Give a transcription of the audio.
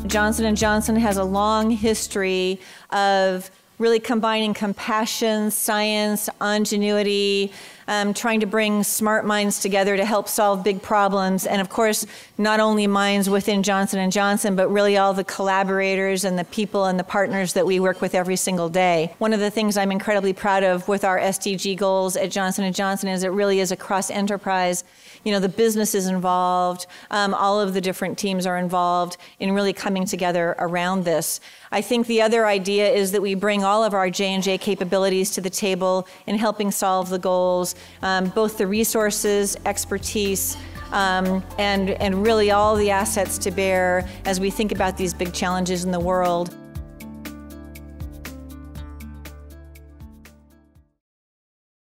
Johnson & Johnson has a long history of really combining compassion, science, ingenuity, trying to bring smart minds together to help solve big problems. And of course, not only minds within Johnson & Johnson, but really all the collaborators and the people and the partners that we work with every single day. One of the things I'm incredibly proud of with our SDG goals at Johnson & Johnson is it really is a cross-enterprise. You know, the business is involved, all of the different teams are involved in really coming together around this. I think the other idea is that we bring all of our J&J capabilities to the table in helping solve the goals, both the resources, expertise, and really all the assets to bear as we think about these big challenges in the world.